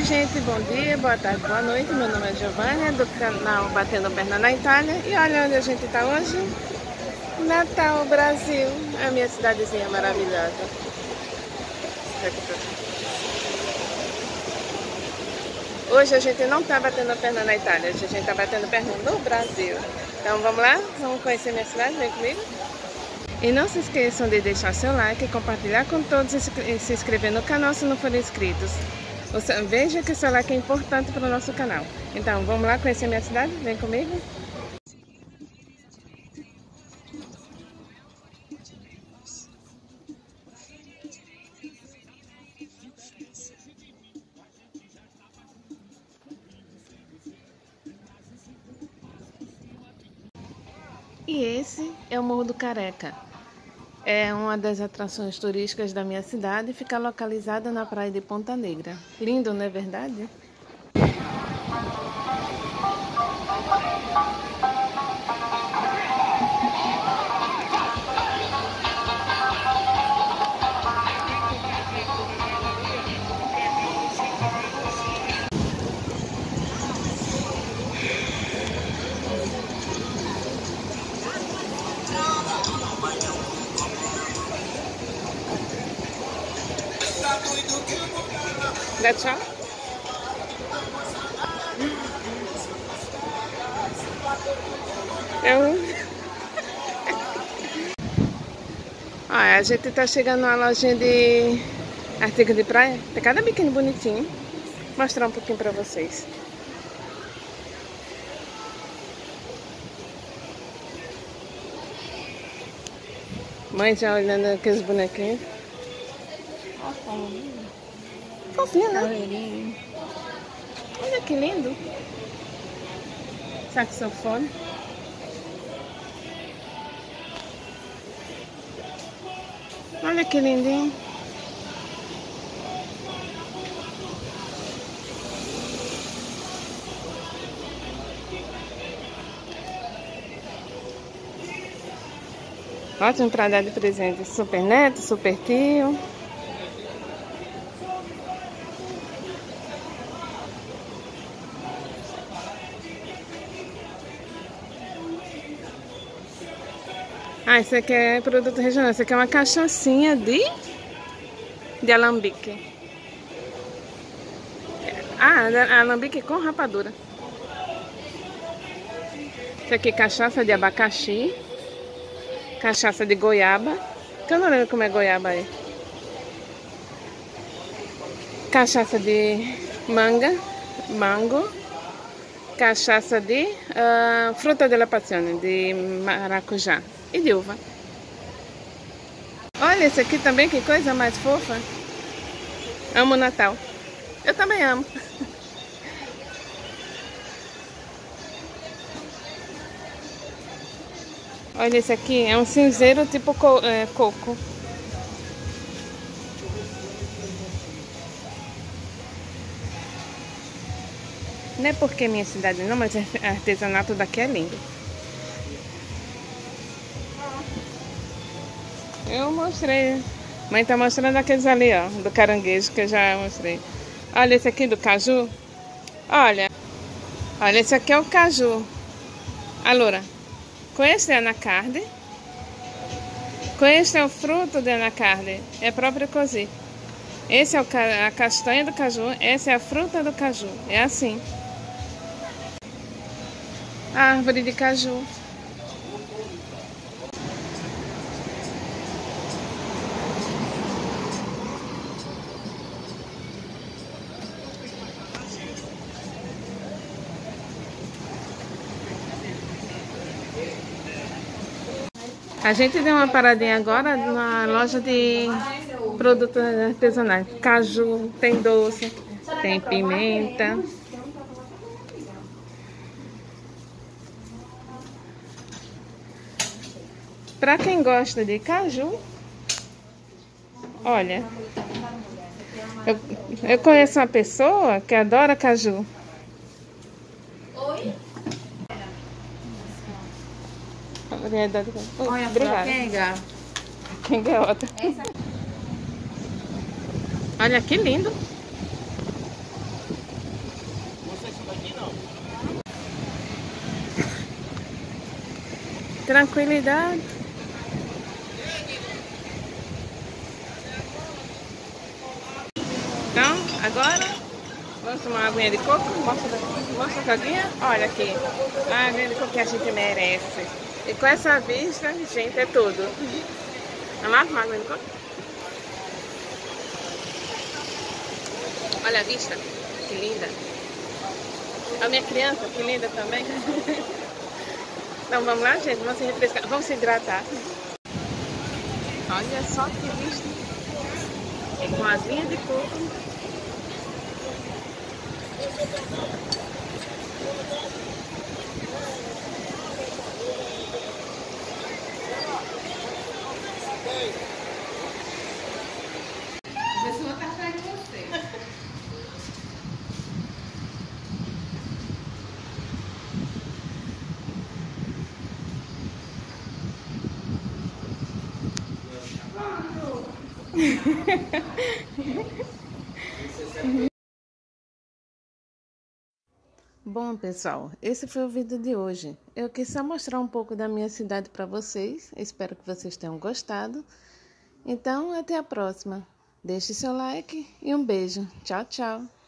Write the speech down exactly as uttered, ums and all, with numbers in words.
Oi gente, bom dia, boa tarde, boa noite. Meu nome é Giovanna, do canal Batendo Perna na Itália. E olha onde a gente está hoje. Natal, Brasil. A minha cidadezinha maravilhosa. Hoje a gente não está batendo perna na Itália, hoje a gente está batendo perna no Brasil. Então vamos lá, vamos conhecer minha cidade, vem comigo. E não se esqueçam de deixar seu like, compartilhar com todos e se inscrever no canal se não forem inscritos. Veja que o seu like é importante para o nosso canal. Então vamos lá conhecer minha cidade, vem comigo. E esse é o Morro do Careca. É uma das atrações turísticas da minha cidade e fica localizada na praia de Ponta Negra. Lindo, não é verdade? Dá tchau. Eu... Olha, a gente tá chegando numa lojinha de artigo de praia. Tem cada biquíni bonitinho. Vou mostrar um pouquinho pra vocês. Mãe já olhando aqueles bonequinhos. Fofinho, né? Olha que lindo. Saxofone. Olha que lindinho. Ótimo para dar de presente. Super neto, super tio. Ah, isso aqui é produto regional. Isso aqui é uma cachaçinha de, de alambique. Ah, alambique com rapadura. Isso aqui é cachaça de abacaxi. Cachaça de goiaba. Que eu não lembro como é goiaba aí. Cachaça de manga. Mango. Cachaça de uh, fruta della passione, de maracujá. E de uva. Olha esse aqui também, que coisa mais fofa. Amo o Natal. Eu também amo. Olha esse aqui, é um cinzeiro tipo co é, coco. Não é porque é minha cidade não, mas o artesanato daqui é lindo. Eu mostrei. Mãe tá mostrando aqueles ali, ó, do caranguejo que eu já mostrei. Olha esse aqui do caju. Olha. Olha, esse aqui é o caju. Allora, questo è anacardi. Questo è o fruto de anacardi. É próprio così. Esse é o ca a castanha do caju. Essa é a fruta do caju. É assim. A árvore de caju. A gente deu uma paradinha agora na loja de produtos artesanais. Caju, tem doce, tem pimenta. Para quem gosta de caju, olha, eu, eu conheço uma pessoa que adora caju. Oi? Olha, obrigada. Quem é outra? Olha que lindo. tranquilidade. Então, agora, vamos tomar uma aguinha de coco. Mostra, mostra a coquinha. Olha aqui, a aguinha de coco que a gente merece. E com essa vista, gente, é tudo. Vamos lá tomar uma aguinha de coco? Olha a vista, que linda. A minha criança, que linda também. Então vamos lá, gente, vamos se refrescar, vamos se hidratar. Olha só que vista. E com as linhas de coco. Vê se vou estar atrás de você. Bom, pessoal, esse foi o vídeo de hoje. Eu quis só mostrar um pouco da minha cidade para vocês. Espero que vocês tenham gostado. Então, até a próxima. Deixe seu like e um beijo. Tchau, tchau.